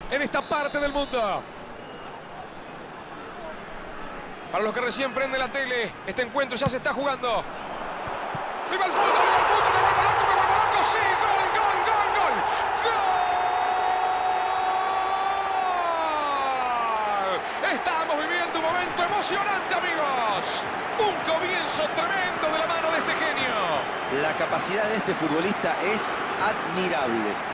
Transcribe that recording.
en esta parte del mundo. Para los que recién prenden la tele, este encuentro ya se está jugando. ¡Viva el fútbol! ¡Viva el fútbol! ¡Me vuelvo loco! ¡Me vuelvo loco! ¡Sí! ¡Gol! ¡Gol! ¡Gol! ¡Gol! ¡Gol! Estamos viviendo un momento emocionante, amigos. Un comienzo tremendo de la mano de este genio. La capacidad de este futbolista es admirable.